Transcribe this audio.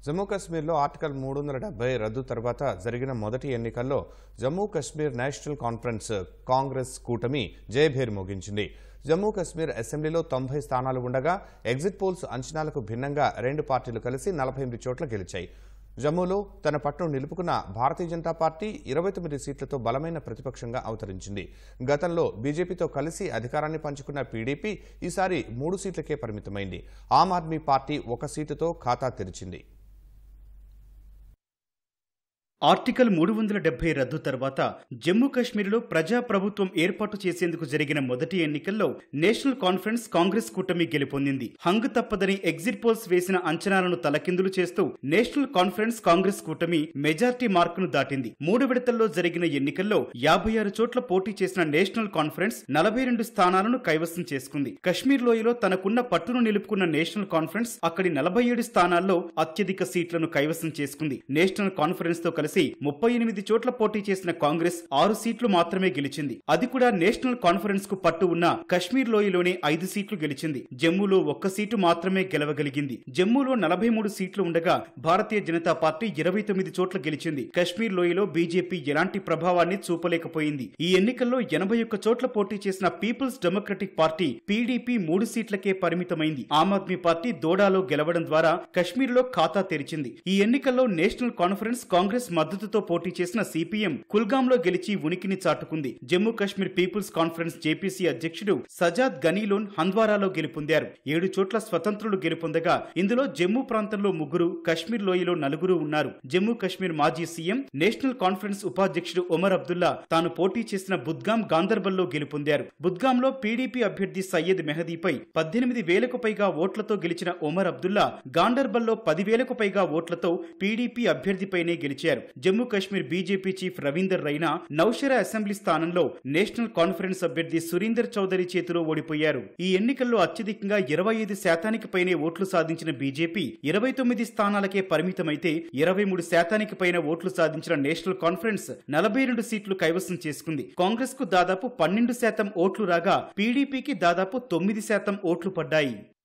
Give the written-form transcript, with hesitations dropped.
జమ్మూ కశ్మీర్లో ఆర్టికల్ 370 రద్దు తర్వాత జరిగిన మొదటి ఎన్నికల్లో జమ్మూ కశ్మీర్ నేషనల్ కాన్ఫరెన్స్ కాంగ్రెస్ కూటమి జయభేరి మోగించింది. జమ్మూ కశ్మీర్ అసెంబ్లీలో 90 స్థానాలు ఉండగా ఎగ్జిట్ పోల్స్ అంచనాలకు భిన్నంగా రెండు పార్టీలు కలిసి 48 చోట్ల గెలిచాయి. జమ్మూలో తన పట్టును నిలుపుకున్న భారతీయ జనతా పార్టీ 29 సీట్లతో బలమైన ప్రతిపక్షంగా అవతరించింది. గతంలో బీజేపీతో కలిసి అధికారాన్ని పంచుకున్న పీడీపీ ఈసారి 3 సీట్లకే పరిమితమైంది. ఆమ్ ఆద్మీ పార్టీ 1 సీటుతో ఖాతా తెరిచింది. ఆర్టికల్ 370 రద్దు తర్వాత జమ్మూ కశ్మీర్లో ప్రజాప్రభుత్వం ఏర్పాటు చేసేందుకు జరిగిన మొదటి ఎన్నికల్లో నేషనల్ కాన్ఫరెన్స్ కాంగ్రెస్ కూటమి గెలుపొందింది. హంగు తప్పదని ఎగ్జిట్ పోల్స్ వేసిన అంచనాలను తలకిందులు చేస్తూ నేషనల్ కాన్ఫరెన్స్ కాంగ్రెస్ కూటమి మెజార్టీ మార్కును దాటింది. 3 విడతల్లో జరిగిన ఎన్నికల్లో 56 చోట్ల పోటీ చేసిన నేషనల్ కాన్ఫరెన్స్ 42 స్థానాలను కైవసం చేసుకుంది. కశ్మీర్ లోయలో తనకున్న పట్టును నిలుపుకున్న నేషనల్ కాన్ఫరెన్స్ అక్కడి 47 స్థానాల్లో అత్యధిక సీట్లను కైవసం చేసుకుంది. నేషనల్ కాన్ఫరెన్స్ తో కలిసి 38 చోట్ల పోటీ చేసిన కాంగ్రెస్ 6 సీట్లు మాత్రమే గెలిచింది. అది కూడా నేషనల్ కాన్ఫరెన్స్ కు పట్టు ఉన్న కశ్మీర్ లోయలోనే 5 సీట్లు గెలిచింది. జమ్మూలో 1 సీటు మాత్రమే గెలవగలిగింది. జమ్మూలో 43 సీట్లు ఉండగా భారతీయ జనతా పార్టీ 29 చోట్ల గెలిచింది. కశ్మీర్ లోయలో బీజేపీ ఎలాంటి ప్రభావాన్ని చూపలేకపోయింది. ఈ ఎన్నికల్లో 81 చోట్ల పోటీ చేసిన పీపుల్స్ డెమోక్రటిక్ పార్టీ పీడీపీ 3 సీట్లకే పరిమితమైంది. ఆమ్ ఆద్మీ పార్టీ దోడాలో గెలవడం ద్వారా కశ్మీర్ లో ఖాతా తెరిచింది. ఈ ఎన్నికల్లో నేషనల్ కాన్ఫరెన్స్ కాంగ్రెస్ మద్దతుతో పోటీ చేసిన సిపిఎం కుల్గాంలో గెలిచి ఉనికిని చాటుకుంది. జమ్మూ కశ్మీర్ పీపుల్స్ కాన్ఫరెన్స్ జేపీసీ అధ్యక్షుడు సజాద్ గనీలోన్ హంద్వారాలో గెలుపొందారు. 7 చోట్ల స్వతంత్రులు గెలుపొందగా ఇందులో జమ్మూ ప్రాంతంలో 3, కశ్మీర్ లోయలో 4 ఉన్నారు. జమ్మూ కశ్మీర్ మాజీ సీఎం నేషనల్ కాన్ఫరెన్స్ ఉపాధ్యక్షుడు ఒమర్ అబ్దుల్లా తాను పోటీ చేసిన బుద్గాం గాందర్బల్లో గెలుపొందారు. బుద్గాంలో పీడీపీ అభ్యర్థి సయ్యద్ మెహదీపై 18,000కు పైగా ఓట్లతో గెలిచిన ఒమర్ అబ్దుల్లా గాందర్బల్లో 10,000కు పైగా ఓట్లతో పీడీపీ అభ్యర్థిపైనే గెలిచారు. Jammu Kashmir BJP chief Ravinder Raina Nowshera assembly స్థానంలో నేషనల్ కాన్ఫరెన్స్ అభ్యర్థి సురీందర్ చౌదరి చేతిలో ఓడిపోయారు. ఈ ఎన్నికల్లో అత్యధికంగా 25% పైనే ఓట్లు సాధించిన బీజేపీ 29 స్థానాలకే పరిమితమైతే 23% పైన ఓట్లు సాధించిన నేషనల్ కాన్ఫరెన్స్ 42 సీట్లు కైవసం చేసుకుంది. కాంగ్రెస్ కు దాదాపు 12% ఓట్లు రాగా పీడీపీకి దాదాపు 9% ఓట్లు పడ్డాయి.